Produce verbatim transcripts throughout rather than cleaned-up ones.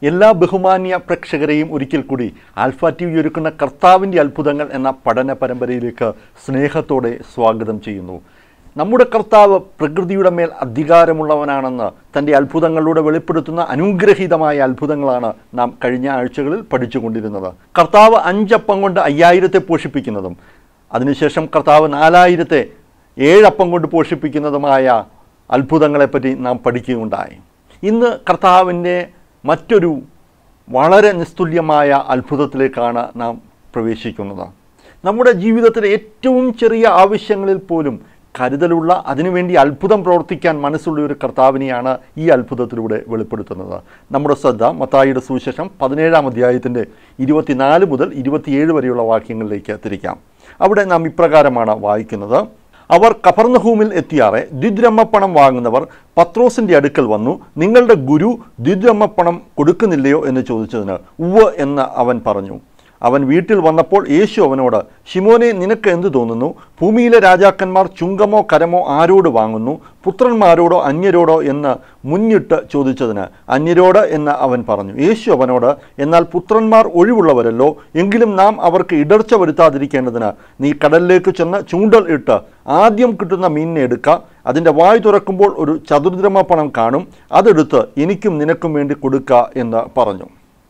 എല്ലാ ബഹുമാന്യ പ്രേക്ഷകരെയും ഒരിക്കൽ കൂടി ആൽഫ ടി വി ഒരുക്കുന്ന കർത്താവിൻ്റെ അത്ഭുതങ്ങൾ എന്ന പഠന പരമ്പരയിലേക്ക് സ്നേഹത്തോടെ സ്വാഗതം ചെയ്യുന്നു. നമ്മുടെ കർത്താവ് പ്രകൃതിയുടെ മേൽ അധികാരമുള്ളവനാണെന്ന് തൻ്റെ അത്ഭുതങ്ങളിലൂടെ വെളിപ്പെടുത്തുന്ന അനുഗ്രഹീതമായ അത്ഭുതങ്ങളാണ് നാം കഴിഞ്ഞ ആഴ്ചകളിൽ പഠിച്ചുകൊണ്ടിരുന്നത്. കർത്താവ് അഞ്ചപ്പം കൊണ്ട് അയ്യായിരത്തെ പോഷിപ്പിക്കുന്നതും അതിനുശേഷം കർത്താവ് നാലായിരത്തെ ഏഴപ്പം കൊണ്ട് പോഷിപ്പിക്കുന്നതുമായ അത്ഭുതങ്ങളെപ്പറ്റി നാം പഠിക്കുകയുണ്ടായി. ഇന്ന് കർത്താവിൻ്റെ മറ്റൊരു വളരെ നിസ്തുല്യമായ അത്ഭുതത്തിലേക്കാണ് നാം പ്രവേശിക്കുന്നത്. നമ്മുടെ ജീവിതത്തിലെ ഏറ്റവും ചെറിയ ആവശ്യങ്ങളിൽ പോലും കരുതലുള്ള, അതിനുവേണ്ടി അത്ഭുതം പ്രവർത്തിക്കാൻ മനസ്സുള്ള ഒരു കർത്താവിനെയാണ് ഈ അത്ഭുതത്തിലൂടെ വെളിപ്പെടുത്തുന്നത്. നമ്മുടെ ശ്രദ്ധ മത്തായിയുടെ സുവിശേഷം പതിനേഴാം അധ്യായത്തിൻ്റെ ഇരുപത്തിനാല് മുതൽ ഇരുപത്തിയേഴ് വരെയുള്ള വാക്യങ്ങളിലേക്ക് തിരിക്കാം. അവിടെ നാം ഇപ്രകാരമാണ് വായിക്കുന്നത്. അവർ കഫർന്നഹൂമിൽ എത്തിയാറെ ദ്വിദ്രഹ്മപ്പണം വാങ്ങുന്നവർ പത്രോസിൻ്റെ അടുക്കൽ വന്നു, നിങ്ങളുടെ ഗുരു ദ്വിദ്രഹ്മപ്പണം കൊടുക്കുന്നില്ലയോ എന്ന് ചോദിച്ചതിന് ഉവ്വ് എന്ന് അവൻ പറഞ്ഞു. അവൻ വീട്ടിൽ വന്നപ്പോൾ യേശു അവനോട്, ശിമോനെ, നിനക്ക് എന്തു തോന്നുന്നു? ഭൂമിയിലെ രാജാക്കന്മാർ ചുങ്കമോ കരമോ ആരോട് വാങ്ങുന്നു, പുത്രന്മാരോടോ അന്യരോടോ എന്ന് മുന്നിട്ട് ചോദിച്ചതിന് അന്യരോട് എന്ന് അവൻ പറഞ്ഞു. യേശു അവനോട്, എന്നാൽ പുത്രന്മാർ ഒഴിവുള്ളവരല്ലോ, എങ്കിലും നാം അവർക്ക് ഇടർച്ച വരുത്താതിരിക്കേണ്ടതിന് നീ കടലിലേക്ക് ചെന്ന് ചൂണ്ടൽ ഇട്ട് ആദ്യം കിട്ടുന്ന മീനിനെ എടുക്കുക. അതിൻ്റെ വായ് തുറക്കുമ്പോൾ ഒരു ചതുർദ്രഹ്മപ്പണം കാണും, അതെടുത്ത് എനിക്കും നിനക്കും വേണ്ടി കൊടുക്കുക എന്ന് പറഞ്ഞു.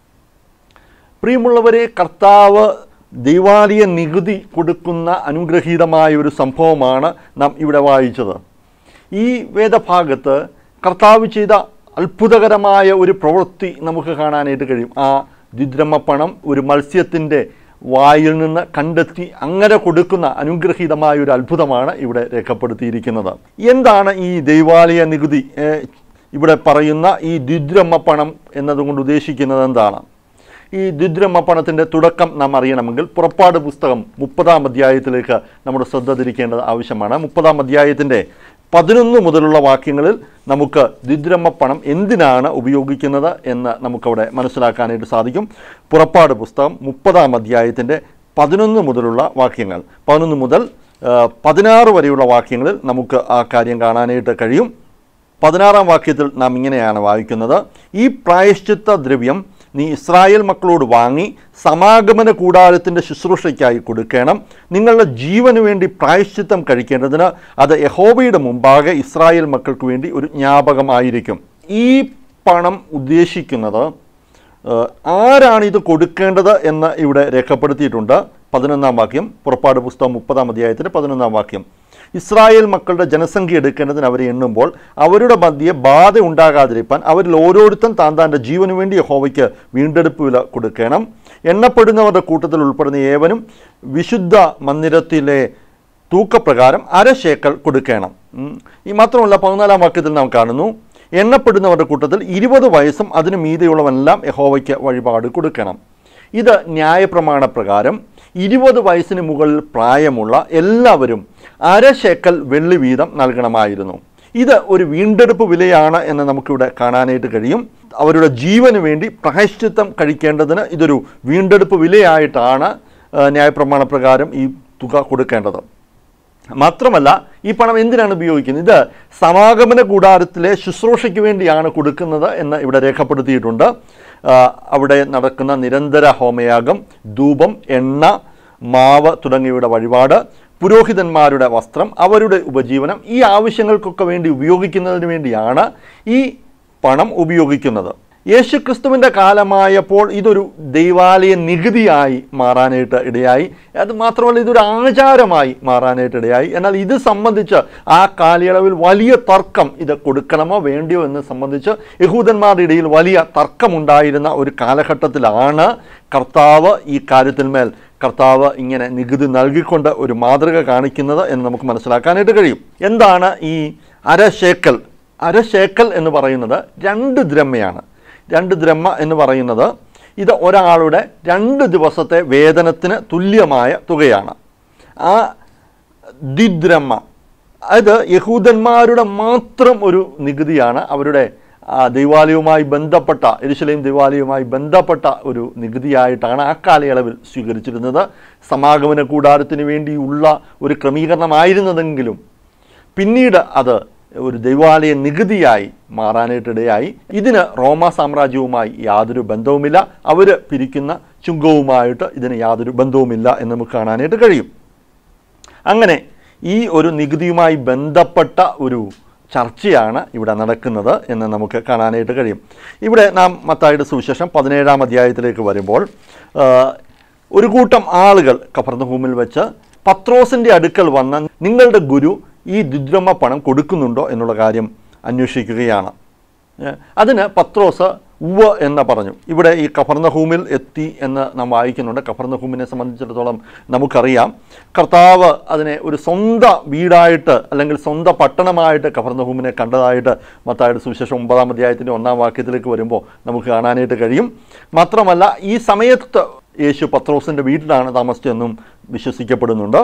പ്രിയമുള്ളവരെ, കർത്താവ് ദൈവാലയ നികുതി കൊടുക്കുന്ന അനുഗ്രഹീതമായ ഒരു സംഭവമാണ് നാം ഇവിടെ വായിച്ചത്. ഈ വേദഭാഗത്ത് കർത്താവ് ചെയ്ത അത്ഭുതകരമായ ഒരു പ്രവൃത്തി നമുക്ക് കാണാനായിട്ട് കഴിയും. ആ ദ്വിദ്രഹ്മപ്പണം ഒരു മത്സ്യത്തിൻ്റെ വായിൽ നിന്ന് കണ്ടെത്തി അങ്ങനെ കൊടുക്കുന്ന അനുഗ്രഹീതമായ ഒരു അത്ഭുതമാണ് ഇവിടെ രേഖപ്പെടുത്തിയിരിക്കുന്നത്. എന്താണ് ഈ ദൈവാലയ നികുതി? ഇവിടെ പറയുന്ന ഈ ദ്വിദ്രഹ്മപ്പണം എന്നതുകൊണ്ട് ഉദ്ദേശിക്കുന്നത് എന്താണ്? ഈ ദ്വിദ്രഹ്മപ്പണത്തിൻ്റെ തുടക്കം നാം അറിയണമെങ്കിൽ പുറപ്പാട് പുസ്തകം മുപ്പതാം അധ്യായത്തിലേക്ക് നമ്മുടെ ശ്രദ്ധ തിരിക്കേണ്ടത് ആവശ്യമാണ്. മുപ്പതാം അധ്യായത്തിൻ്റെ പതിനൊന്ന് മുതലുള്ള വാക്യങ്ങളിൽ നമുക്ക് ദ്വിദ്രഹ്മപ്പണം എന്തിനാണ് ഉപയോഗിക്കുന്നത് എന്ന് നമുക്കവിടെ മനസ്സിലാക്കാനായിട്ട് സാധിക്കും. പുറപ്പാട് പുസ്തകം മുപ്പതാം അധ്യായത്തിൻ്റെ പതിനൊന്ന് മുതലുള്ള വാക്യങ്ങൾ, പതിനൊന്ന് മുതൽ പതിനാറ് വരെയുള്ള വാക്യങ്ങളിൽ നമുക്ക് ആ കാര്യം കാണാനായിട്ട് കഴിയും. പതിനാറാം വാക്യത്തിൽ നാം ഇങ്ങനെയാണ് വായിക്കുന്നത്. ഈ പ്രായശ്ചിത്ത ദ്രവ്യം നീ ഇസ്രായേൽ മക്കളോട് വാങ്ങി സമാഗമന കൂടാരത്തിൻ്റെ ശുശ്രൂഷയ്ക്കായി കൊടുക്കണം. നിങ്ങളുടെ ജീവന് വേണ്ടി പ്രായശ്ചിത്തം കഴിക്കേണ്ടതിന് അത് യഹോവയുടെ മുമ്പാകെ ഇസ്രായേൽ മക്കൾക്ക് വേണ്ടി ഒരു ജ്ഞാപകമായിരിക്കും. ഈ പണം ഉദ്ദേശിക്കുന്നത് ആരാണിത് കൊടുക്കേണ്ടത് എന്ന് ഇവിടെ രേഖപ്പെടുത്തിയിട്ടുണ്ട്. പതിനൊന്നാം വാക്യം, പുറപ്പാട് പുസ്തകം മുപ്പതാം അധ്യായത്തിൻ്റെ പതിനൊന്നാം വാക്യം. ഇസ്രായേൽ മക്കളുടെ ജനസംഖ്യ എടുക്കേണ്ടതിന് അവരെ എണ്ണുമ്പോൾ അവരുടെ മധ്യേ ബാധ ഉണ്ടാകാതിരിക്കാൻ അവരിൽ ഓരോരുത്തൻ താൻ താൻ്റെ ജീവന് വേണ്ടി യഹോവയ്ക്ക് വീണ്ടെടുപ്പ് വില കൊടുക്കണം. എണ്ണപ്പെടുന്നവരുടെ കൂട്ടത്തിൽ ഉൾപ്പെടുന്ന ഏവനും വിശുദ്ധ മന്ദിരത്തിലെ തൂക്കപ്രകാരം അര ശേക്കൽ കൊടുക്കണം. ഈ മാത്രമല്ല, പതിനാലാം വാക്യത്തിൽ നാം കാണുന്നു, എണ്ണപ്പെടുന്നവരുടെ കൂട്ടത്തിൽ ഇരുപത് വയസ്സും അതിന് മീതെയുള്ളവനെല്ലാം യഹോവയ്ക്ക് വഴിപാട് കൊടുക്കണം. ഇത് ന്യായപ്രമാണ പ്രകാരം ഇരുപത് വയസ്സിന് മുകളിൽ പ്രായമുള്ള എല്ലാവരും അര ശേക്കൽ വെള്ളി വീതം നൽകണമായിരുന്നു. ഇത് ഒരു വീണ്ടെടുപ്പ് വിലയാണ് എന്ന് നമുക്കിവിടെ കാണാനായിട്ട് കഴിയും. അവരുടെ ജീവന് വേണ്ടി പ്രായശ്ചിത്തം കഴിക്കേണ്ടതിന് ഇതൊരു വീണ്ടെടുപ്പ് വിലയായിട്ടാണ് ന്യായപ്രമാണ പ്രകാരം ഈ തുക കൊടുക്കേണ്ടത്. മാത്രമല്ല, ഈ പണം എന്തിനാണ് ഉപയോഗിക്കുന്നത്? ഇത് സമാഗമന കൂടാരത്തിലെ ശുശ്രൂഷയ്ക്ക് വേണ്ടിയാണ് കൊടുക്കുന്നത് എന്ന് ഇവിടെ രേഖപ്പെടുത്തിയിട്ടുണ്ട്. അവിടെ നടക്കുന്ന നിരന്തര ഹോമയാഗം, ധൂപം, എണ്ണ, മാവ് തുടങ്ങിയവയുടെ വഴിപാട്, പുരോഹിതന്മാരുടെ വസ്ത്രം, അവരുടെ ഉപജീവനം, ഈ ആവശ്യങ്ങൾക്കൊക്കെ വേണ്ടി ഉപയോഗിക്കുന്നതിന് വേണ്ടിയാണ് ഈ പണം ഉപയോഗിക്കുന്നത്. യേശുക്രിസ്തുവിൻ്റെ കാലമായപ്പോൾ ഇതൊരു ദൈവാലയ നികുതിയായി മാറാനായിട്ട് ഇടയായി. അത് മാത്രമല്ല, ഇതൊരു ആചാരമായി മാറാനായിട്ട് ഇടയായി. എന്നാൽ ഇത് സംബന്ധിച്ച് ആ കാലയളവിൽ വലിയ തർക്കം, ഇത് കൊടുക്കണമോ വേണ്ടിയോ എന്ന് സംബന്ധിച്ച് യഹൂദന്മാരുടെ ഇടയിൽ വലിയ തർക്കമുണ്ടായിരുന്ന ഒരു കാലഘട്ടത്തിലാണ് കർത്താവ് ഈ കാര്യത്തിന്മേൽ കർത്താവ് ഇങ്ങനെ നികുതി നൽകിക്കൊണ്ട് ഒരു മാതൃക കാണിക്കുന്നത് എന്ന് നമുക്ക് മനസ്സിലാക്കാനായിട്ട് കഴിയും. എന്താണ് ഈ അരശേക്കൽ? അരശേക്കൽ എന്ന് പറയുന്നത് രണ്ട് ദ്രഹ്മയാണ്. രണ്ട് ദ്രഹ്മ എന്ന് പറയുന്നത് ഇത് ഒരാളുടെ രണ്ട് ദിവസത്തെ വേതനത്തിന് തുല്യമായ തുകയാണ്. ആ ദ്വിദ്രഹ്മ അത് യഹൂദന്മാരുടെ മാത്രം ഒരു നികുതിയാണ്. അവരുടെ ദൈവാലയവുമായി ബന്ധപ്പെട്ട, യെരുശലേം ദൈവാലയവുമായി ബന്ധപ്പെട്ട ഒരു നികുതിയായിട്ടാണ് ആ കാലയളവിൽ സ്വീകരിച്ചിരുന്നത്. സമാഗമന കൂടാരത്തിന് വേണ്ടിയുള്ള ഒരു ക്രമീകരണമായിരുന്നതെങ്കിലും പിന്നീട് അത് ഒരു ദൈവാലയ നികുതിയായി മാറാനായിട്ടിടയായി. ഇതിന് റോമാ സാമ്രാജ്യവുമായി യാതൊരു ബന്ധവുമില്ല. അവർ പിരിക്കുന്ന ചുങ്കവുമായിട്ട് ഇതിന് യാതൊരു ബന്ധവുമില്ല എന്ന് നമുക്ക് കാണാനായിട്ട് കഴിയും. അങ്ങനെ ഈ ഒരു നികുതിയുമായി ബന്ധപ്പെട്ട ഒരു ചർച്ചയാണ് ഇവിടെ നടക്കുന്നത് എന്ന് നമുക്ക് കാണാനായിട്ട് കഴിയും. ഇവിടെ നാം മത്തായിയുടെ സുവിശേഷം പതിനേഴാം അധ്യായത്തിലേക്ക് വരുമ്പോൾ ഒരു കൂട്ടം ആളുകൾ കഫർന്നഹൂമിൽ വെച്ച് പത്രോസിൻ്റെ അടുക്കൽ വന്ന നിങ്ങളുടെ ഗുരു ഈ ദ്വിദ്രഹ്മ പണം കൊടുക്കുന്നുണ്ടോ എന്നുള്ള കാര്യം അന്വേഷിക്കുകയാണ്. അതിന് പത്രോസ് ഉവ്വ് എന്ന് പറഞ്ഞു. ഇവിടെ ഈ കഫർന്നഹൂമിൽ എത്തി എന്ന് നാം വായിക്കുന്നുണ്ട്. കഫർന്നഹൂമിനെ സംബന്ധിച്ചിടത്തോളം നമുക്കറിയാം, കർത്താവ് അതിനെ ഒരു സ്വന്തം വീടായിട്ട് അല്ലെങ്കിൽ സ്വന്തം പട്ടണമായിട്ട് കഫർന്നഹൂമിനെ കണ്ടതായിട്ട് മത്തായിയുടെ സുവിശേഷം ഒമ്പതാം അധ്യായത്തിൻ്റെ ഒന്നാം വാക്യത്തിലേക്ക് വരുമ്പോൾ നമുക്ക് കാണാനായിട്ട് കഴിയും. മാത്രമല്ല ഈ സമയത്ത് യേശു പത്രോസിൻ്റെ വീട്ടിലാണ് താമസിച്ചതെന്നും വിശ്വസിക്കപ്പെടുന്നുണ്ട്.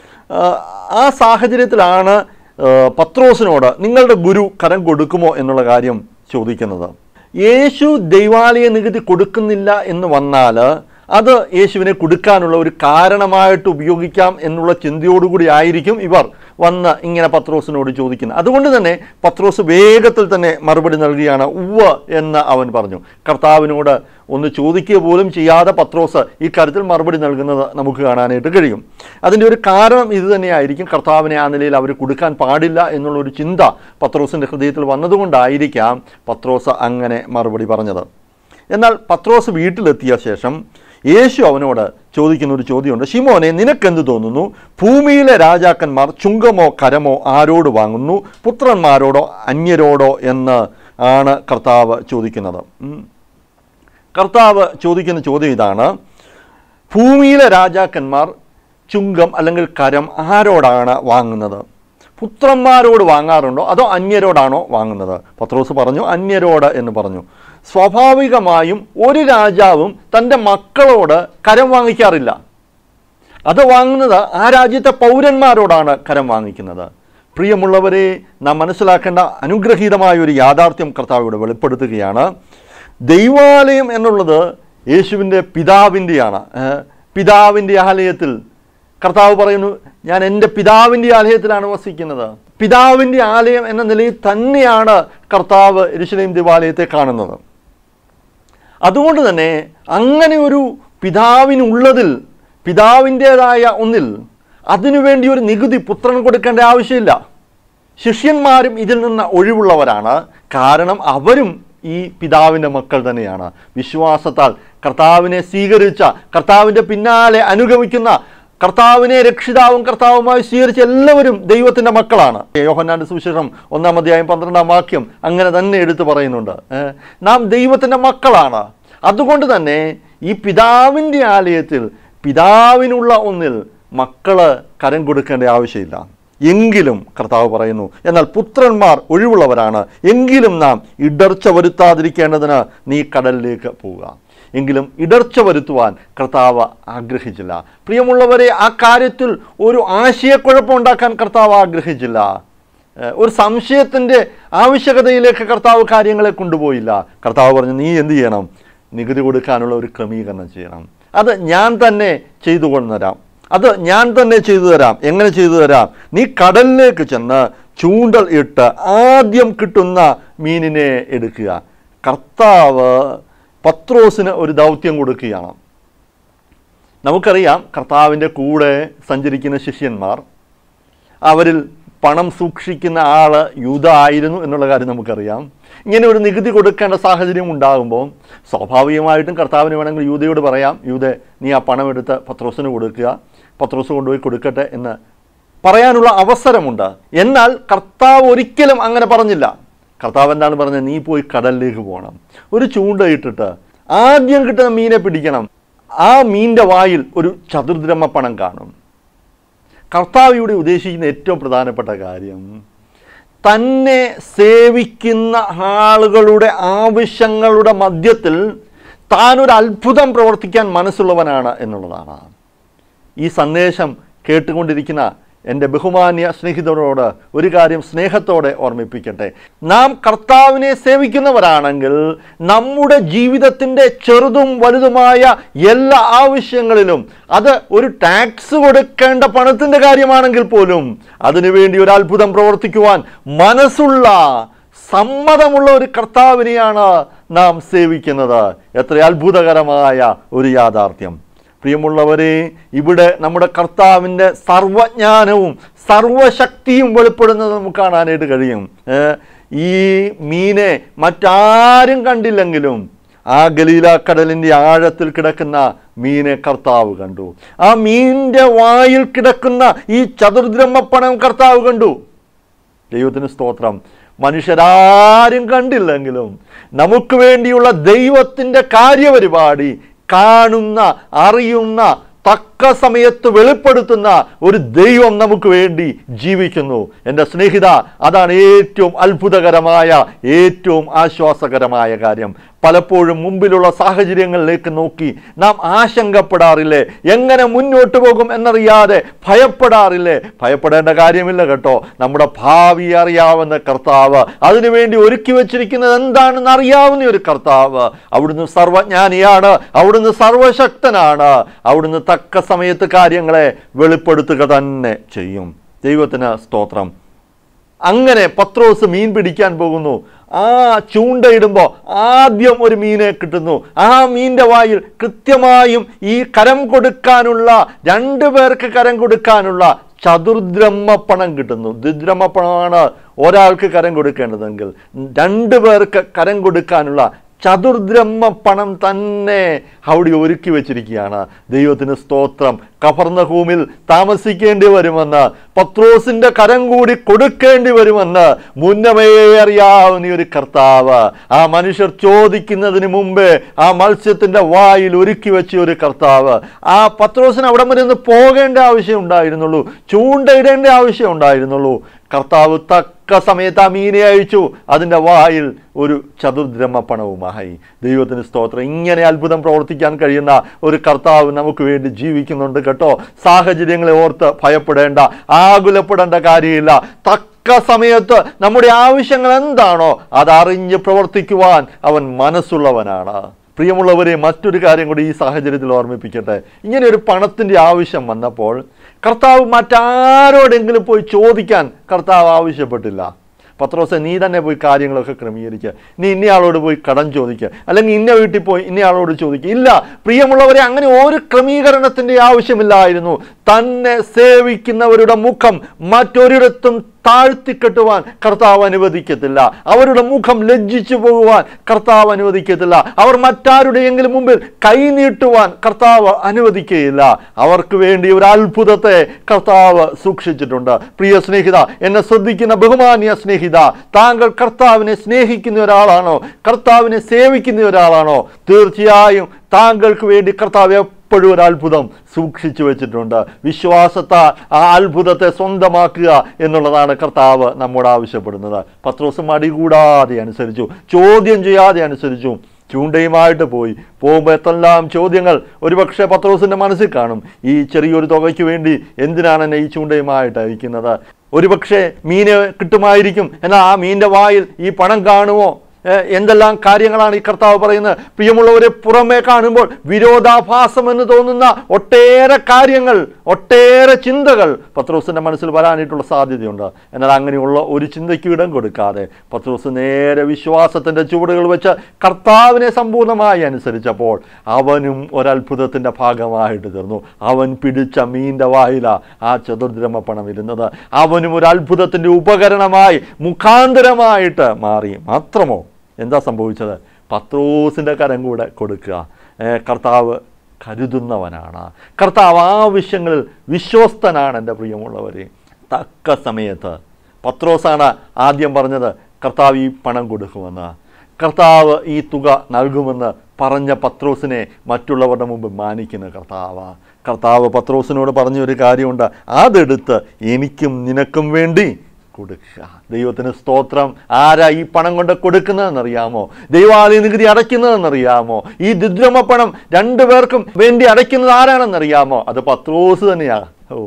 ആ സാഹചര്യത്തിലാണ് പത്രോസിനോട് നിങ്ങളുടെ ഗുരു കരം കൊടുക്കുമോ എന്നുള്ള കാര്യം ചോദിക്കുന്നത്. യേശു ദൈവാലയ നികുതി കൊടുക്കുന്നില്ല എന്ന് വന്നാൽ അത് യേശുവിനെ കൊടുക്കാനുള്ള ഒരു കാരണമായിട്ട് ഉപയോഗിക്കാം എന്നുള്ള ചിന്തയോടുകൂടി ആയിരിക്കും ഇവർ വന്ന് ഇങ്ങനെ പത്രോസിനോട് ചോദിക്കുന്നത്. അതുകൊണ്ട് തന്നെ പത്രോസ് വേഗത്തിൽ തന്നെ മറുപടി നൽകുകയാണ്. ഉവ്വ് എന്ന് അവൻ പറഞ്ഞു. കർത്താവിനോട് ഒന്ന് ചോദിക്കുക പോലും ചെയ്യാതെ പത്രോസ് ഈ കാര്യത്തിൽ മറുപടി നൽകുന്നത് നമുക്ക് കാണാനായിട്ട് കഴിയും. അതിൻ്റെ ഒരു കാരണം ഇത് തന്നെയായിരിക്കും. കർത്താവിനെ ആ നിലയിൽ അവർ കൊടുക്കാൻ പാടില്ല എന്നുള്ളൊരു ചിന്ത പത്രോസിൻ്റെ ഹൃദയത്തിൽ വന്നതുകൊണ്ടായിരിക്കാം പത്രോസ് അങ്ങനെ മറുപടി പറഞ്ഞത്. എന്നാൽ പത്രോസ് വീട്ടിലെത്തിയ ശേഷം യേശു അവനോട് ചോദിക്കുന്ന ഒരു ചോദ്യമുണ്ട്. ശിമോനെ, നിനക്കെന്ത് തോന്നുന്നു? ഭൂമിയിലെ രാജാക്കന്മാർ ചുങ്കമോ കരമോ ആരോട് വാങ്ങുന്നു, പുത്രന്മാരോടോ അന്യരോടോ എന്ന് ആണ് കർത്താവ് ചോദിക്കുന്നത്. കർത്താവ് ചോദിക്കുന്ന ചോദ്യം ഇതാണ്: ഭൂമിയിലെ രാജാക്കന്മാർ ചുങ്കം അല്ലെങ്കിൽ കരം ആരോടാണ് വാങ്ങുന്നത്? പുത്രന്മാരോട് വാങ്ങാറുണ്ടോ അതോ അന്യരോടാണോ വാങ്ങുന്നത്? പത്രോസ് പറഞ്ഞു അന്യരോട് എന്ന് പറഞ്ഞു. സ്വാഭാവികമായും ഒരു രാജാവും തൻ്റെ മക്കളോട് കരം വാങ്ങിക്കാറില്ല. അത് വാങ്ങുന്നത് ആ രാജ്യത്തെ പൗരന്മാരോടാണ് കരം വാങ്ങിക്കുന്നത്. പ്രിയമുള്ളവരെ, നാം മനസ്സിലാക്കേണ്ട അനുഗ്രഹീതമായ ഒരു യാഥാർത്ഥ്യം കർത്താവ് വെളിപ്പെടുത്തുകയാണ്. ദൈവാലയം എന്നുള്ളത് യേശുവിൻ്റെ പിതാവിൻ്റെയാണ്. പിതാവിൻ്റെ ആലയത്തിൽ കർത്താവ് പറയുന്നു, ഞാൻ എൻ്റെ പിതാവിൻ്റെ ആലയത്തിലാണ് വസിക്കുന്നത്. പിതാവിൻ്റെ ആലയം എന്ന നിലയിൽ തന്നെയാണ് കർത്താവ് യെരൂശലേം ദേവാലയത്തെ കാണുന്നത്. അതുകൊണ്ട് തന്നെ അങ്ങനെ ഒരു പിതാവിനുള്ളതിൽ, പിതാവിൻ്റേതായ ഒന്നിൽ അതിനുവേണ്ടി ഒരു നികുതി പുത്രൻ കൊടുക്കേണ്ട ആവശ്യമില്ല. ശിഷ്യന്മാരും ഇതിൽ നിന്ന് ഒഴിവുള്ളവരാണ്. കാരണം അവരും ഈ പിതാവിൻ്റെ മക്കൾ തന്നെയാണ്. വിശ്വാസത്താൽ കർത്താവിനെ സ്വീകരിച്ച, കർത്താവിൻ്റെ പിന്നാലെ അനുഗമിക്കുന്ന, കർത്താവിനെ രക്ഷിതാവും കർത്താവുമായി സ്വീകരിച്ച എല്ലാവരും ദൈവത്തിൻ്റെ മക്കളാണ്. യോഹന്നാന്റെ സുവിശേഷം ഒന്നാം അധ്യായം പന്ത്രണ്ടാം വാക്യം അങ്ങനെ തന്നെ എടുത്തു പറയുന്നുണ്ട്. നാം ദൈവത്തിൻ്റെ മക്കളാണ്. അതുകൊണ്ട് തന്നെ ഈ പിതാവിൻ്റെ ആലയത്തിൽ പിതാവിനുള്ള ഒന്നിൽ മക്കള് കരം കൊടുക്കേണ്ട ആവശ്യമില്ല. എങ്കിലും കർത്താവ് പറയുന്നു, എന്നാൽ പുത്രന്മാർ ഒഴിവുള്ളവരാണ്. എങ്കിലും നാം ഇടർച്ച വരുത്താതിരിക്കേണ്ടതിന് നീ കടലിലേക്ക് പോവുക. എങ്കിലും ഇടർച്ച വരുത്തുവാൻ കർത്താവ് ആഗ്രഹിച്ചില്ല. പ്രിയമുള്ളവരെ, ആ കാര്യത്തിൽ ഒരു ആശയക്കുഴപ്പമുണ്ടാക്കാൻ കർത്താവ് ആഗ്രഹിച്ചില്ല. ഒരു സംശയത്തിൻ്റെ ആവശ്യകതയിലേക്ക് കർത്താവ് കാര്യങ്ങളെ കൊണ്ടുപോയില്ല. കർത്താവ് പറഞ്ഞു, നീ എന്ത് ചെയ്യണം? നികുതി കൊടുക്കാനുള്ള ഒരു ക്രമീകരണം ചെയ്യണം. അത് ഞാൻ തന്നെ ചെയ്തു കൊണ്ടുതരാം. അത് ഞാൻ തന്നെ ചെയ്തു തരാം. എങ്ങനെ ചെയ്തു തരാം? നീ കടലിലേക്ക് ചെന്ന് ചൂണ്ടൽ ഇട്ട് ആദ്യം കിട്ടുന്ന മീനിനെ എടുക്കുക. കർത്താവ് പത്രോസിന് ഒരു ദൗത്യം കൊടുക്കുകയാണ്. നമുക്കറിയാം, കർത്താവിൻ്റെ കൂടെ സഞ്ചരിക്കുന്ന ശിഷ്യന്മാർ, അവരിൽ പണം സൂക്ഷിക്കുന്ന ആൾ യൂദ ആയിരുന്നു എന്നുള്ള കാര്യം നമുക്കറിയാം. ഇങ്ങനെ ഒരു നികുതി കൊടുക്കേണ്ട സാഹചര്യം ഉണ്ടാകുമ്പോൾ സ്വാഭാവികമായിട്ടും കർത്താവിന് വേണമെങ്കിൽ യൂദയോട് പറയാം, യൂദേ, നീ ആ പണം എടുത്ത് പത്രോസിന് കൊടുക്കുക, പത്രോസ് കൊണ്ടുപോയി കൊടുക്കട്ടെ എന്ന് പറയാനുള്ള അവസരമുണ്ട്. എന്നാൽ കർത്താവ് ഒരിക്കലും അങ്ങനെ പറഞ്ഞില്ല. കർത്താവ് എന്താണ് പറഞ്ഞത്? നീ പോയി കടലിലേക്ക് പോകണം, ഒരു ചൂണ്ടയിട്ടിട്ട് ആദ്യം കിട്ടുന്ന മീനെ പിടിക്കണം. ആ മീൻ്റെ വായിൽ ഒരു ചതുർദ്രഹ്മ പണം കാണും. കർത്താവ് ഇവിടെ ഉദ്ദേശിക്കുന്ന ഏറ്റവും പ്രധാനപ്പെട്ട കാര്യം, തന്നെ സേവിക്കുന്ന ആളുകളുടെ ആവശ്യങ്ങളുടെ മധ്യത്തിൽ താനൊരു അത്ഭുതം പ്രവർത്തിക്കാൻ മനസ്സുള്ളവനാണ് എന്നുള്ളതാണ്. ഈ സന്ദേശം കേട്ടുകൊണ്ടിരിക്കുന്ന എൻ്റെ ബഹുമാന്യ സ്നേഹിതരോട് ഒരു കാര്യം സ്നേഹത്തോടെ ഓർമ്മിപ്പിക്കട്ടെ. നാം കർത്താവിനെ സേവിക്കുന്നവരാണെങ്കിൽ നമ്മുടെ ജീവിതത്തിൻ്റെ ചെറുതും വലുതുമായ എല്ലാ ആവശ്യങ്ങളിലും, അത് ഒരു ടാക്സ് കൊടുക്കേണ്ട പണത്തിൻ്റെ കാര്യമാണെങ്കിൽ പോലും, അതിനുവേണ്ടി ഒരു അത്ഭുതം പ്രവർത്തിക്കുവാൻ മനസ്സുള്ള സമ്മതമുള്ള ഒരു കർത്താവിനെയാണ് നാം സേവിക്കുന്നത്. എത്ര അത്ഭുതകരമായ ഒരു യാഥാർത്ഥ്യം. പ്രിയമുള്ളവരെ, ഇവിടെ നമ്മുടെ കർത്താവിൻ്റെ സർവജ്ഞാനവും സർവശക്തിയും വെളിപ്പെടുന്നത് നമുക്ക് കാണാനായിട്ട് കഴിയും. ഈ മീനെ മറ്റാരും കണ്ടില്ലെങ്കിലും ആ ഗലീല കടലിൻ്റെ ആഴത്തിൽ കിടക്കുന്ന മീനെ കർത്താവ് കണ്ടു. ആ മീനിൻ്റെ വായിൽ കിടക്കുന്ന ഈ ചതുർദ്രഹ്മപ്പണം കർത്താവ് കണ്ടു. ദൈവത്തിന് സ്തോത്രം. മനുഷ്യരാരും കണ്ടില്ലെങ്കിലും നമുക്ക് വേണ്ടിയുള്ള ദൈവത്തിൻ്റെ കാര്യപരിപാടി കാണുന്ന, അറിയുന്ന, തക്ക സമയത്ത് വെളിപ്പെടുത്തുന്ന ഒരു ദൈവം നമുക്ക് വേണ്ടി ജീവിക്കുന്നു. എൻ്റെ സ്നേഹിത, അതാണ് ഏറ്റവും അത്ഭുതകരമായ, ഏറ്റവും ആശ്വാസകരമായ കാര്യം. പലപ്പോഴും മുമ്പിലുള്ള സാഹചര്യങ്ങളിലേക്ക് നോക്കി നാം ആശങ്കപ്പെടാറില്ലേ? എങ്ങനെ മുന്നോട്ട് പോകും എന്നറിയാതെ ഭയപ്പെടാറില്ലേ? ഭയപ്പെടേണ്ട കാര്യമില്ല കേട്ടോ. നമ്മുടെ ഭാവി അറിയാവുന്ന കർത്താവ്, അതിനുവേണ്ടി ഒരുക്കി വച്ചിരിക്കുന്നത് എന്താണെന്ന് അറിയാവുന്ന ഒരു കർത്താവ്. അവിടുന്ന് സർവജ്ഞാനിയാണ്, അവിടുന്ന് സർവശക്തനാണ്, അവിടുന്ന് തക്ക സമയത്ത് കാര്യങ്ങളെ വെളിപ്പെടുത്തുക തന്നെ ചെയ്യും. ദൈവത്തിന് സ്തോത്രം. അങ്ങനെ പത്രോസ് മീൻ പിടിക്കാൻ പോകുന്നു. ആ ചൂണ്ടയിടുമ്പോൾ ആദ്യം ഒരു മീനെ കിട്ടുന്നു. ആ മീൻ്റെ വായിൽ കൃത്യമായും ഈ കരം കൊടുക്കാനുള്ള, രണ്ടു പേർക്ക് കരം കൊടുക്കാനുള്ള ചതുർദ്രഹ്മപ്പണം കിട്ടുന്നു. ദ്വിദ്രഹ്മപ്പണമാണ് ഒരാൾക്ക് കരം കൊടുക്കേണ്ടതെങ്കിൽ, രണ്ടു പേർക്ക് കരം കൊടുക്കാനുള്ള ചതുർദ്രഹ്മപ്പണം തന്നെ അവിടെ ഒരുക്കി വെച്ചിരിക്കുകയാണ്. ദൈവത്തിന് സ്തോത്രം. കഫർന്നഹൂമിൽ താമസിക്കേണ്ടി വരുമെന്ന്, പത്രോസിന്റെ കരം കൂടി കൊടുക്കേണ്ടി വരുമെന്ന് മുന്നമേ അറിയാവുന്ന ഒരു കർത്താവ്, ആ മനുഷ്യർ ചോദിക്കുന്നതിന് മുമ്പേ ആ മത്സ്യത്തിന്റെ വായിൽ ഒരുക്കി വെച്ച ഒരു കർത്താവ്. ആ പത്രോസിന് അവിടെ വരെ ഒന്ന് പോകേണ്ട ആവശ്യം ഉണ്ടായിരുന്നുള്ളൂ, ചൂണ്ടയിടേണ്ട ആവശ്യം ഉണ്ടായിരുന്നുള്ളൂ. കർത്താവ് തക്ക സമയത്ത് ആ മീനെ അയച്ചു, അതിൻ്റെ വായിൽ ഒരു ചതുർദ്രഹ്മപ്പണവുമായി. ദൈവത്തിന് സ്തോത്രം. ഇങ്ങനെ അത്ഭുതം പ്രവർത്തിക്കാൻ കഴിയുന്ന ഒരു കർത്താവ് നമുക്ക് വേണ്ടി ജീവിക്കുന്നുണ്ട് കേട്ടോ. സാഹചര്യങ്ങളെ ഓർത്ത് ഭയപ്പെടേണ്ട, ആകുലപ്പെടേണ്ട കാര്യമില്ല. തക്ക സമയത്ത് നമ്മുടെ ആവശ്യങ്ങൾ എന്താണോ അതറിഞ്ഞ് പ്രവർത്തിക്കുവാൻ അവൻ മനസ്സുള്ളവനാണ്. പ്രിയമുള്ളവരെ, മറ്റൊരു കാര്യം കൂടി ഈ സാഹചര്യത്തിൽ ഓർമ്മിപ്പിക്കട്ടെ. ഇങ്ങനെ ഒരു പണത്തിൻ്റെ ആവശ്യം വന്നപ്പോൾ കർത്താവ് മറ്റാരോടെങ്കിലും പോയി ചോദിക്കാൻ കർത്താവ് ആവശ്യപ്പെട്ടില്ല. പത്രോസെ, നീ തന്നെ പോയി കാര്യങ്ങളൊക്കെ ക്രമീകരിക്കുക, നീ ഇന്നയാളോട് പോയി കടം ചോദിക്കുക, അല്ലെങ്കിൽ ഇന്ന വീട്ടിൽ പോയി ഇന്നയാളോട് ചോദിക്കുക. ഇല്ല പ്രിയമുള്ളവരെ, അങ്ങനെ ഒരു ക്രമീകരണത്തിൻ്റെ ആവശ്യമില്ലായിരുന്നു. തന്നെ സേവിക്കുന്നവരുടെ മുഖം മറ്റൊരിടത്തും താഴ്ത്തിക്കെട്ടുവാൻ കർത്താവ് അനുവദിക്കത്തില്ല. അവരുടെ മുഖം ലജ്ജിച്ചു പോകുവാൻ കർത്താവ് അനുവദിക്കത്തില്ല. അവർ മറ്റാരുടെയെങ്കിലും മുമ്പിൽ കൈനീട്ടുവാൻ കർത്താവ് അനുവദിക്കുകയില്ല. അവർക്ക് വേണ്ടി ഒരു അത്ഭുതത്തെ കർത്താവ് സൂക്ഷിച്ചിട്ടുണ്ട്. പ്രിയ സ്നേഹിത, എന്നെ ശ്രദ്ധിക്കുന്ന ബഹുമാന്യ സ്നേഹിത, താങ്കൾ കർത്താവിനെ സ്നേഹിക്കുന്ന ഒരാളാണോ? കർത്താവിനെ സേവിക്കുന്ന ഒരാളാണോ? തീർച്ചയായും താങ്കൾക്ക് വേണ്ടി കർത്താവ് എപ്പോഴും ഒരു അത്ഭുതം സൂക്ഷിച്ചു വെച്ചിട്ടുണ്ട്. വിശ്വാസത്താൽ ആ അത്ഭുതത്തെ സ്വന്തമാക്കുക എന്നുള്ളതാണ് കർത്താവ് നമ്മോട് ആവശ്യപ്പെടുന്നത്. പത്രോസ് മടികൂടാതെ അനുസരിച്ചു, ചോദ്യം ചെയ്യാതെ അനുസരിച്ചു. ചൂണ്ടയുമായിട്ട് പോയി പോകുമ്പോൾ എത്രയെല്ലാം ചോദ്യങ്ങൾ ഒരുപക്ഷെ പത്രോസിൻ്റെ മനസ്സിൽ കാണും. ഈ ചെറിയൊരു തുകയ്ക്ക് വേണ്ടി എന്തിനാണ് എന്നെ ഈ ചൂണ്ടയുമായിട്ട് അയക്കുന്നത്? ഒരുപക്ഷെ മീന് കിട്ടുമായിരിക്കും, എന്നാൽ ആ മീനിൻ്റെ വായിൽ ഈ പണം കാണുമോ? എന്തെല്ലാം കാര്യങ്ങളാണ് ഈ കർത്താവ് പറയുന്നത്. പ്രിയമുള്ളവരെ, പുറമേ കാണുമ്പോൾ വിരോധാഭാസം എന്ന് തോന്നുന്ന ഒട്ടേറെ കാര്യങ്ങൾ, ഒട്ടേറെ ചിന്തകൾ പത്രോസിൻ്റെ മനസ്സിൽ വരാനായിട്ടുള്ള സാധ്യതയുണ്ട്. എന്നാൽ അങ്ങനെയുള്ള ഒരു ചിന്തയ്ക്ക് ഇടം കൊടുക്കാതെ പത്രോസ് നേരെ വിശ്വാസത്തിൻ്റെ ചുവടുകൾ വെച്ച് കർത്താവിനെ സമ്പൂർണ്ണമായി അനുസരിച്ചപ്പോൾ അവനും ഒരത്ഭുതത്തിൻ്റെ ഭാഗമായിട്ട് തീർന്നു. അവൻ പിടിച്ച മീൻ്റെ വായില ആ ചതുർദ്രഹ്മപ്പണം ഇരുന്നത്. അവനും ഒരു അത്ഭുതത്തിൻ്റെ ഉപകരണമായി, മുഖാന്തരമായിട്ട് മാറി. മാത്രമോ എന്താ സംഭവിച്ചത്? പത്രോസിൻ്റെ കരം കൂടെ കൊടുക്കുക. കർത്താവ് കരുതുന്നവനാണ്, കർത്താവ് ആവശ്യങ്ങളിൽ വിശ്വസ്തനാണ്. എൻ്റെ പ്രിയമുള്ളവരെ, തക്ക സമയത്ത് പത്രോസാണ് ആദ്യം പറഞ്ഞത് കർത്താവ് ഈ പണം കൊടുക്കുമെന്ന്. കർത്താവ് ഈ തുക നൽകുമെന്ന് പറഞ്ഞ പത്രോസിനെ മറ്റുള്ളവരുടെ മുമ്പ് മാനിക്കുന്ന കർത്താവ്. കർത്താവ് പത്രോസിനോട് പറഞ്ഞൊരു കാര്യമുണ്ട്, അതെടുത്ത് എനിക്കും നിനക്കും വേണ്ടി കൊടുക്കുക. ദൈവത്തിന് സ്തോത്രം. ആരാ ഈ പണം കൊണ്ട് കൊടുക്കുന്നതെന്നറിയാമോ? ദൈവാലയ നികുതി അടയ്ക്കുന്നതെന്നറിയാമോ? ഈ ദ്വിദ്രഹ്മപ്പണം രണ്ടു പേർക്കും വേണ്ടി അടയ്ക്കുന്നത് ആരാണെന്നറിയാമോ? അത് പത്രോസ് തന്നെയാണ്. ഓ,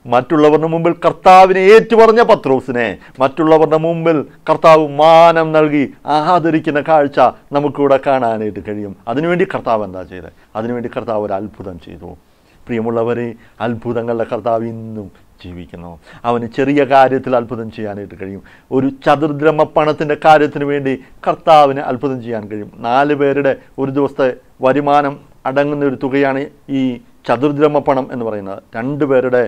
മറ്റുള്ളവരുടെ മുമ്പിൽ കർത്താവിനെ ഏറ്റുപറഞ്ഞ പത്രോസിനെ മറ്റുള്ളവരുടെ മുമ്പിൽ കർത്താവ് മാനം നൽകി ആദരിക്കുന്ന കാഴ്ച നമുക്കിവിടെ കാണാനായിട്ട് കഴിയും. അതിനുവേണ്ടി കർത്താവ് എന്താ ചെയ്തത്? അതിനുവേണ്ടി കർത്താവ് ഒരു അത്ഭുതം ചെയ്തു. പ്രിയമുള്ളവരെ, അത്ഭുതങ്ങളുടെ കർത്താവ് ഇന്നും ജീവിക്കുന്നു. അവന് ചെറിയ കാര്യത്തിൽ അത്ഭുതം ചെയ്യാനായിട്ട് കഴിയും. ഒരു ചതുർദ്രഹ്മ പണത്തിൻ്റെ കാര്യത്തിന് വേണ്ടി കർത്താവിന് അത്ഭുതം ചെയ്യാൻ കഴിയും. നാല് പേരുടെ ഒരു ദിവസത്തെ വരുമാനം അടങ്ങുന്ന ഒരു തുകയാണ് ഈ ചതുർദ്രഹ്മ പണം എന്ന് പറയുന്നത്. രണ്ട് പേരുടെ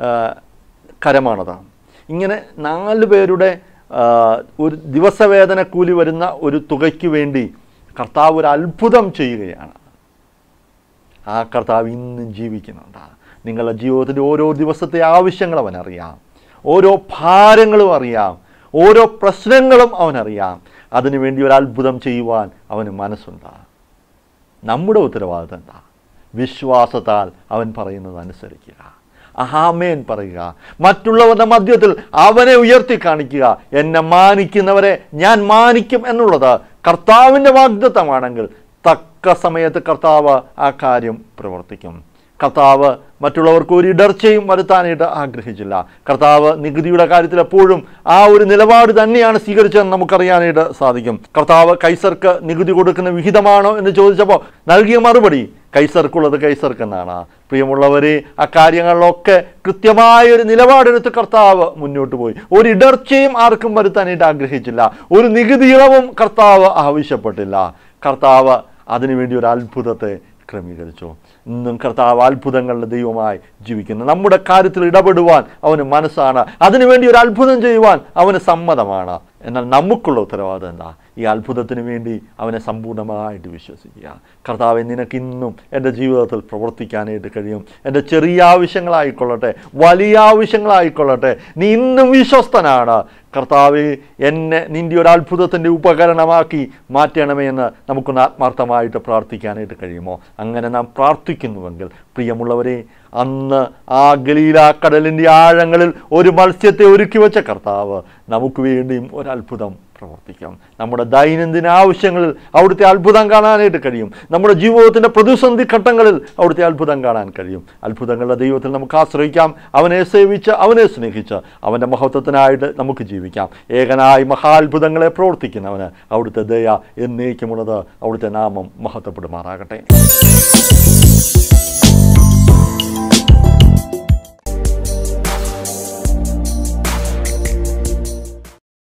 കരമാണത്. ഇങ്ങനെ നാല് പേരുടെ ഒരു ദിവസവേതന കൂലി വരുന്ന ഒരു തുകയ്ക്ക് വേണ്ടി കർത്താവ് ഒരു അത്ഭുതം ചെയ്യുകയാണ്. ആ കർത്താവ് ഇന്നും ജീവിക്കുന്നുണ്ട്. നിങ്ങളുടെ ജീവിതത്തിൻ്റെ ഓരോ ദിവസത്തെ ആവശ്യങ്ങൾ അവനറിയാം, ഓരോ ഭാരങ്ങളും അറിയാം, ഓരോ പ്രശ്നങ്ങളും അവനറിയാം. അതിനുവേണ്ടി ഒരു അത്ഭുതം ചെയ്യുവാൻ അവന് മനസ്സുണ്ട്. നമ്മുടെ ഉത്തരവാദിത്തം എന്താ? വിശ്വാസത്താൽ അവൻ പറയുന്നത് അനുസരിക്കുക, ആമേൻ പറയുക, മറ്റുള്ളവരുടെ മധ്യത്തിൽ അവനെ ഉയർത്തി കാണിക്കുക. എന്നെ മാനിക്കുന്നവരെ ഞാൻ മാനിക്കും എന്നുള്ളത് കർത്താവിൻ്റെ വാഗ്ദത്തമാണെങ്കിൽ തക്ക സമയത്ത് കർത്താവ് ആ കാര്യം പ്രവർത്തിക്കും. കർത്താവ് മറ്റുള്ളവർക്ക് ഒരു ഇടർച്ചയും വരുത്താനായിട്ട് ആഗ്രഹിച്ചില്ല. കർത്താവ് നികുതിയുടെ കാര്യത്തിൽ എപ്പോഴും ആ ഒരു നിലപാട് തന്നെയാണ് സ്വീകരിച്ചതെന്ന് നമുക്കറിയാനായിട്ട് സാധിക്കും. കർത്താവ് കൈസർക്ക് നികുതി കൊടുക്കുന്ന വിഹിതമാണോ എന്ന് ചോദിച്ചപ്പോൾ നൽകിയ മറുപടി കൈസർക്കുള്ളത് കൈസർക്ക് എന്നാണ്. പ്രിയമുള്ളവരെ, ആ കാര്യങ്ങളിലൊക്കെ കൃത്യമായൊരു നിലപാടെടുത്ത് കർത്താവ് മുന്നോട്ട് പോയി. ഒരു ഇടർച്ചയും ആർക്കും വരുത്താനായിട്ട് ആഗ്രഹിച്ചില്ല. ഒരു നികുതി ഇളവും കർത്താവ് ആവശ്യപ്പെട്ടില്ല. കർത്താവ് അതിനുവേണ്ടി ഒരു അത്ഭുതത്തെ ക്രമീകരിച്ചു. ഇന്നും കർത്താവ് അത്ഭുതങ്ങളുടെ ദൈവമായി ജീവിക്കുന്നു. നമ്മുടെ കാര്യത്തിൽ ഇടപെടുവാൻ അവന് മനസ്സാണ്. അതിനുവേണ്ടി ഒരു അത്ഭുതം ചെയ്യുവാൻ അവന് സമ്മതമാണ്. എന്നാൽ നമുക്കുള്ള ഉത്തരവാദിത്തം എന്താ? ഈ അത്ഭുതത്തിന് വേണ്ടി അവനെ സമ്പൂർണ്ണമായിട്ട് വിശ്വസിക്കുക. കർത്താവെ, നിനക്ക് ഇന്നും എൻ്റെ ജീവിതത്തിൽ പ്രവർത്തിക്കാനായിട്ട് കഴിയും. എൻ്റെ ചെറിയ ആവശ്യങ്ങളായിക്കൊള്ളട്ടെ, വലിയ ആവശ്യങ്ങളായിക്കൊള്ളട്ടെ, നീ ഇന്നും വിശ്വസ്തനാണ്. കർത്താവെ, എന്നെ നിൻ്റെ ഒരു അത്ഭുതത്തിൻ്റെ ഉപകരണമാക്കി മാറ്റണമേ എന്ന് നമുക്കൊന്ന് ആത്മാർത്ഥമായിട്ട് പ്രാർത്ഥിക്കാനായിട്ട് കഴിയുമോ? അങ്ങനെ നാം പ്രാർത്ഥിക്കുന്നുവെങ്കിൽ പ്രിയമുള്ളവരെ, അന്ന് ആ ഗലീലാ കടലിൻ്റെ ആഴങ്ങളിൽ ഒരു മത്സ്യത്തെ ഒരുക്കി വെച്ച കർത്താവ് നമുക്ക് വേണ്ടിയും ഒരത്ഭുതം പ്രവർത്തിക്കാം. നമ്മുടെ ദൈനംദിന ആവശ്യങ്ങളിൽ അവിടുത്തെ അത്ഭുതം കാണാനായിട്ട് കഴിയും. നമ്മുടെ ജീവിതത്തിൻ്റെ പ്രതിസന്ധി ഘട്ടങ്ങളിൽ അവിടുത്തെ അത്ഭുതം കാണാൻ കഴിയും. അത്ഭുതങ്ങളുടെ ദൈവത്തിൽ നമുക്ക് ആശ്രയിക്കാം. അവനെ സേവിച്ച്, അവനെ സ്നേഹിച്ച്, അവൻ്റെ മഹത്വത്തിനായിട്ട് നമുക്ക് ജീവിക്കാം. ഏകനായി മഹാത്ഭുതങ്ങളെ പ്രവർത്തിക്കുന്നവന് അവിടുത്തെ ദയ എന്നേക്കുമുള്ളത്. അവിടുത്തെ നാമം മഹത്വപ്പെടുമാറാകട്ടെ.